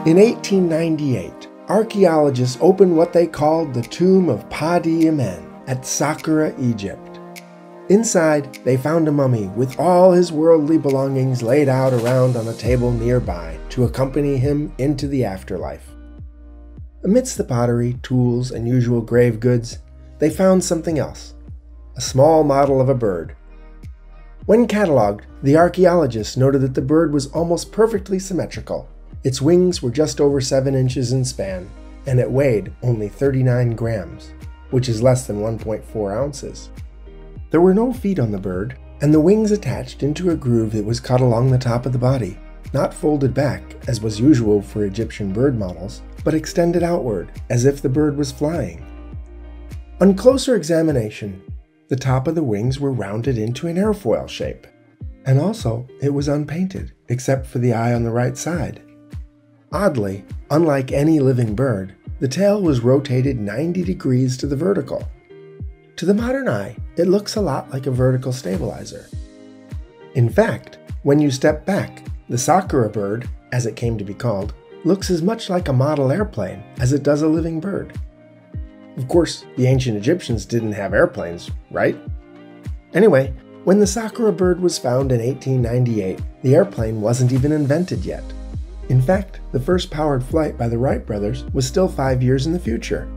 In 1898, archaeologists opened what they called the tomb of Pa-di-Imen at Saqqara, Egypt. Inside, they found a mummy with all his worldly belongings laid out around on a table nearby to accompany him into the afterlife. Amidst the pottery, tools, and usual grave goods, they found something else, a small model of a bird. When catalogued, the archaeologists noted that the bird was almost perfectly symmetrical. Its wings were just over 7 inches in span, and it weighed only 39 grams, which is less than 1.4 ounces. There were no feet on the bird, and the wings attached into a groove that was cut along the top of the body, not folded back, as was usual for Egyptian bird models, but extended outward, as if the bird was flying. On closer examination, the top of the wings were rounded into an airfoil shape, and also it was unpainted, except for the eye on the right side. Oddly, unlike any living bird, the tail was rotated 90 degrees to the vertical. To the modern eye, it looks a lot like a vertical stabilizer. In fact, when you step back, the Saqqara bird, as it came to be called, looks as much like a model airplane as it does a living bird. Of course, the ancient Egyptians didn't have airplanes, right? Anyway, when the Saqqara bird was found in 1898, the airplane wasn't even invented yet. In fact, the first powered flight by the Wright brothers was still 5 years in the future.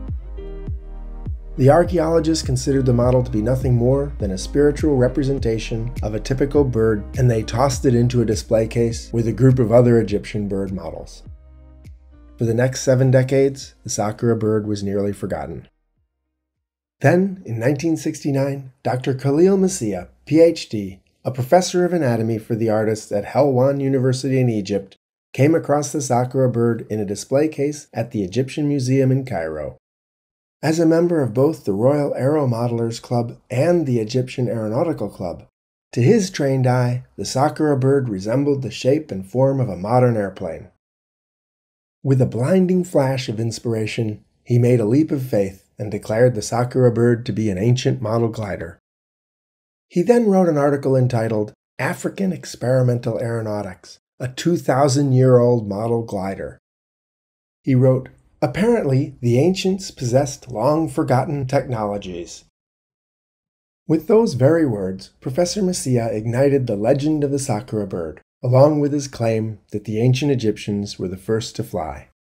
The archaeologists considered the model to be nothing more than a spiritual representation of a typical bird, and they tossed it into a display case with a group of other Egyptian bird models. For the next 7 decades, the Saqqara bird was nearly forgotten. Then, in 1969, Dr. Khalil Messiah, PhD, a professor of anatomy for the artists at Helwan University in Egypt, came across the Saqqara bird in a display case at the Egyptian Museum in Cairo. As a member of both the Royal Aero Modelers Club and the Egyptian Aeronautical Club, to his trained eye, the Saqqara bird resembled the shape and form of a modern airplane. With a blinding flash of inspiration, he made a leap of faith and declared the Saqqara bird to be an ancient model glider. He then wrote an article entitled African Experimental Aeronautics, a 2,000-year-old model glider. He wrote, "Apparently, the ancients possessed long-forgotten technologies." With those very words, Professor Messiah ignited the legend of the Saqqara bird, along with his claim that the ancient Egyptians were the first to fly.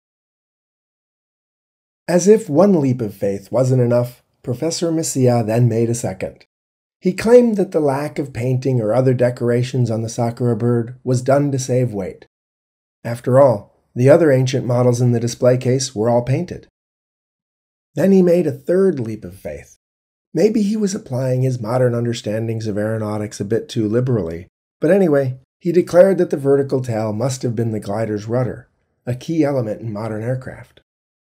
As if one leap of faith wasn't enough, Professor Messiah then made a second. He claimed that the lack of painting or other decorations on the Saqqara bird was done to save weight. After all, the other ancient models in the display case were all painted. Then he made a third leap of faith. Maybe he was applying his modern understandings of aeronautics a bit too liberally, but anyway, he declared that the vertical tail must have been the glider's rudder, a key element in modern aircraft.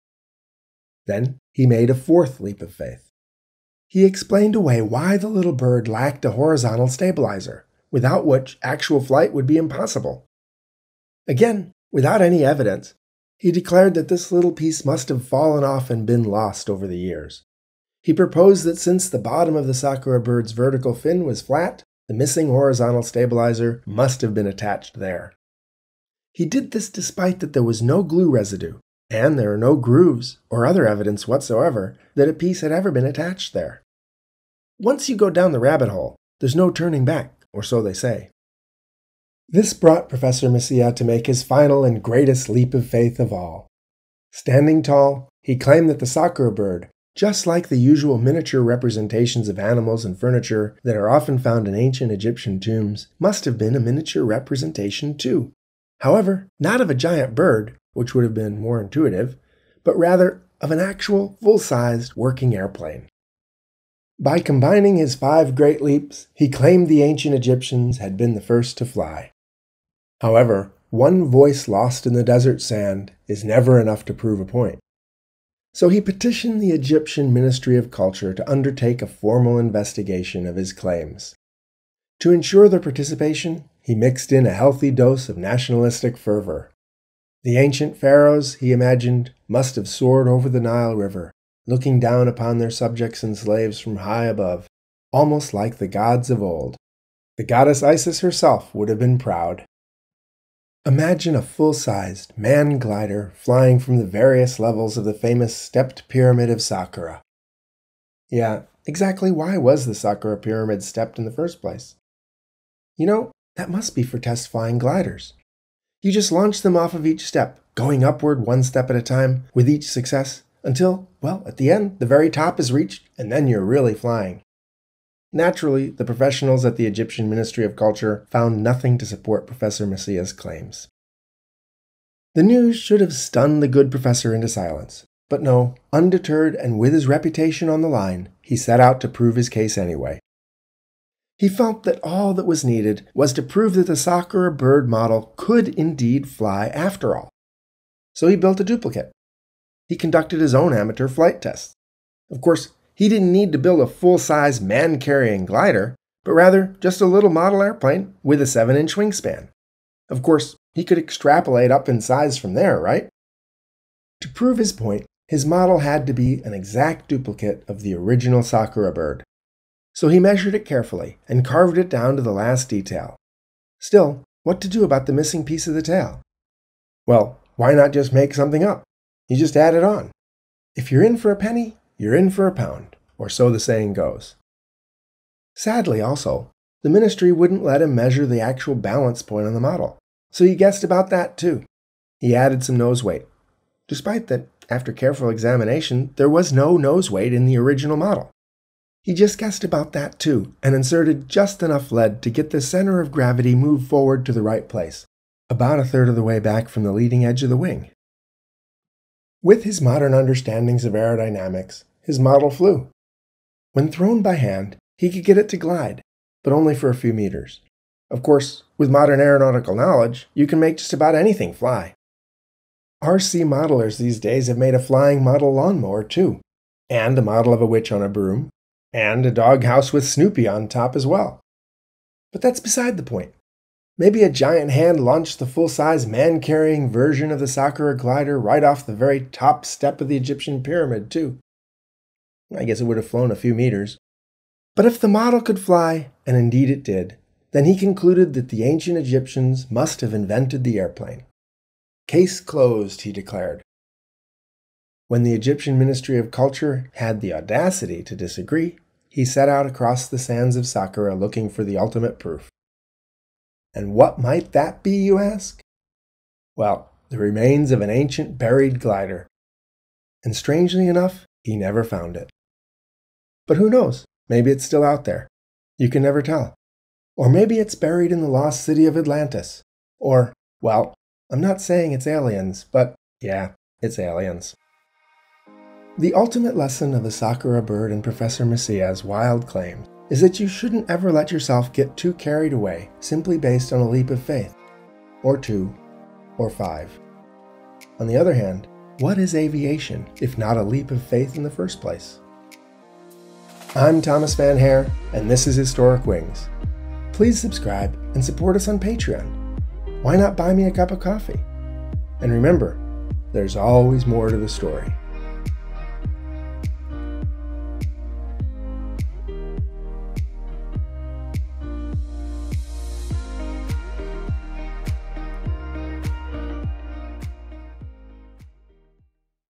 Then he made a fourth leap of faith. He explained away why the little bird lacked a horizontal stabilizer, without which actual flight would be impossible. Again, without any evidence, he declared that this little piece must have fallen off and been lost over the years. He proposed that since the bottom of the Saqqara bird's vertical fin was flat, the missing horizontal stabilizer must have been attached there. He did this despite that there was no glue residue, and there are no grooves or other evidence whatsoever that a piece had ever been attached there. Once you go down the rabbit hole, there's no turning back, or so they say. This brought Professor Messiah to make his final and greatest leap of faith of all. Standing tall, he claimed that the Saqqara bird, just like the usual miniature representations of animals and furniture that are often found in ancient Egyptian tombs, must have been a miniature representation too. However, not of a giant bird, which would have been more intuitive, but rather of an actual, full-sized working airplane. By combining his 5 great leaps, he claimed the ancient Egyptians had been the first to fly. However, one voice lost in the desert sand is never enough to prove a point. So he petitioned the Egyptian Ministry of Culture to undertake a formal investigation of his claims. To ensure their participation, he mixed in a healthy dose of nationalistic fervor. The ancient pharaohs, he imagined, must have soared over the Nile River, looking down upon their subjects and slaves from high above, almost like the gods of old. The goddess Isis herself would have been proud. Imagine a full-sized manned glider flying from the various levels of the famous stepped pyramid of Saqqara. Yeah, exactly why was the Saqqara Pyramid stepped in the first place? That must be for test flying gliders. You just launch them off of each step, going upward one step at a time with each success, until, at the end, the very top is reached, and then you're really flying. Naturally, the professionals at the Egyptian Ministry of Culture found nothing to support Professor Messiah's claims. The news should have stunned the good professor into silence. But no, undeterred and with his reputation on the line, he set out to prove his case anyway. He felt that all that was needed was to prove that the Saqqara Bird model could indeed fly after all. So he built a duplicate. He conducted his own amateur flight tests. Of course, he didn't need to build a full-size man-carrying glider, but rather just a little model airplane with a 7-inch wingspan. Of course, he could extrapolate up in size from there, right? To prove his point, his model had to be an exact duplicate of the original Saqqara Bird. So he measured it carefully and carved it down to the last detail. Still, what to do about the missing piece of the tail? Well, why not just make something up? You just add it on. If you're in for a penny, you're in for a pound, or so the saying goes. Sadly also, the ministry wouldn't let him measure the actual balance point on the model, so he guessed about that too. He added some nose weight, despite that, after careful examination, there was no nose weight in the original model. He just guessed about that too, and inserted just enough lead to get the center of gravity moved forward to the right place, about a third of the way back from the leading edge of the wing. With his modern understandings of aerodynamics, his model flew. When thrown by hand, he could get it to glide, but only for a few meters. Of course, with modern aeronautical knowledge, you can make just about anything fly. RC modelers these days have made a flying model lawnmower too, and a model of a witch on a broom, and a doghouse with Snoopy on top as well. But that's beside the point. Maybe a giant hand launched the full-size man-carrying version of the Saqqara glider right off the very top step of the Egyptian pyramid too. I guess it would have flown a few meters. But if the model could fly, and indeed it did, then he concluded that the ancient Egyptians must have invented the airplane. Case closed, he declared. When the Egyptian Ministry of Culture had the audacity to disagree, he set out across the sands of Saqqara looking for the ultimate proof. And what might that be, you ask? Well, the remains of an ancient buried glider. And strangely enough, he never found it. But who knows? Maybe it's still out there. You can never tell. Or maybe it's buried in the lost city of Atlantis. Or, I'm not saying it's aliens, but yeah, it's aliens. The ultimate lesson of the Saqqara Bird and Professor Messiah's wild claims is that you shouldn't ever let yourself get too carried away simply based on a leap of faith, or 2, or 5. On the other hand, what is aviation if not a leap of faith in the first place? I'm Thomas Van Hare, and this is Historic Wings. Please subscribe and support us on Patreon. Why not buy me a cup of coffee? And remember, there's always more to the story.